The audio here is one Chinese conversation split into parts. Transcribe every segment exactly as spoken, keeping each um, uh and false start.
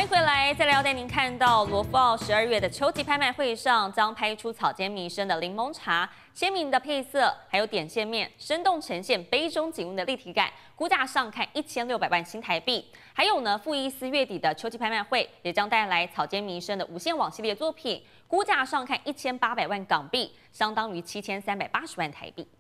欢迎回来，再来要带您看到罗浮奥十二月的秋季拍卖会上将拍出草间弥生的柠檬茶，鲜明的配色，还有点线面，生动呈现杯中景物的立体感，估价上看一千六百万新台币。还有呢，富艺斯月底的秋季拍卖会也将带来草间弥生的无限网系列作品，估价上看一千八百万港币，相当于七千三百八十万台币。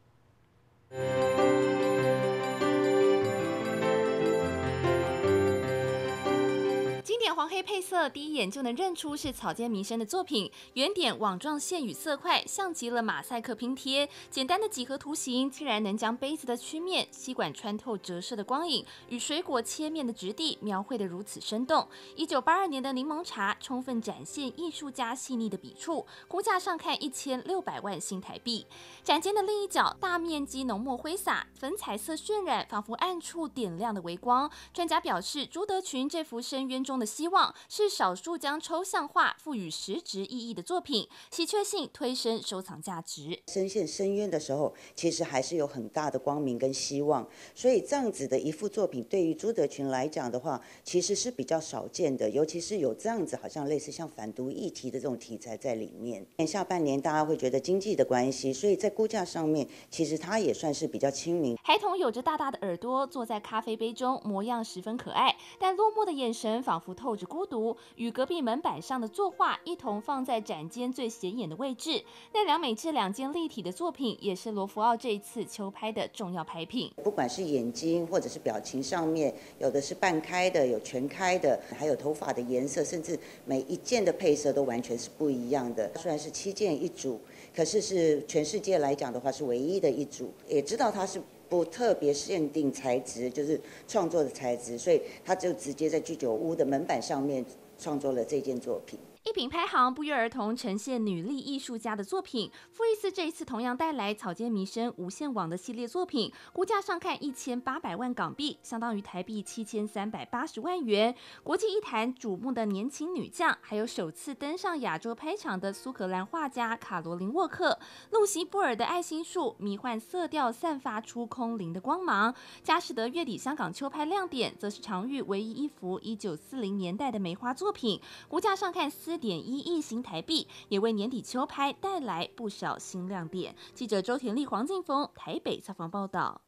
经典黄黑配色，第一眼就能认出是草间弥生的作品。圆点网状线与色块，像极了马赛克拼贴。简单的几何图形，竟然能将杯子的曲面、吸管穿透折射的光影与水果切面的质地描绘得如此生动。一九八二年的柠檬茶，充分展现艺术家细腻的笔触，估价上看一千六百万新台币。展间的另一角，大面积浓墨挥洒，粉彩色渲染，仿佛暗处点亮的微光。专家表示，朱德群这幅深渊中的希望是少数将抽象化赋予实质意义的作品，稀缺性推升收藏价值。 深陷深渊的时候，其实还是有很大的光明跟希望，所以这样子的一幅作品，对于朱德群来讲的话，其实是比较少见的，尤其是有这样子好像类似像反毒议题的这种题材在里面。下半年大家会觉得经济的关系，所以在估价上面，其实它也算是比较亲民。 孩童有着大大的耳朵，坐在咖啡杯中，模样十分可爱，但落寞的眼神仿佛透着孤独，与隔壁门板上的作画一同放在展间最显眼的位置。奈良美智两件立体的作品，也是罗浮奥这一次秋拍的重要拍品。 不管是眼睛或者是表情上面，有的是半开的，有全开的，还有头发的颜色，甚至每一件的配色都完全是不一样的。虽然是七件一组，可是是全世界来讲的话是唯一的一组，也知道它是不特别限定材质，就是创作的材质，所以他就直接在居酒屋的门板上面创作了这件作品。 一品拍行不约而同呈现女力艺术家的作品。富艺斯这一次同样带来草间弥生无限网的系列作品，估价上看一千八百万港币，相当于台币七千三百八十万元。国际艺坛瞩目的年轻女将，还有首次登上亚洲拍场的苏格兰画家卡罗琳沃克，露西布尔的爱心树，迷幻色调散发出空灵的光芒。佳士得月底香港秋拍亮点，则是常玉唯一一幅一九四零年代的梅花作品，估价上看四点一亿新台币，也为年底秋拍带来不少新亮点。记者周田丽、黄静峰台北采访报道。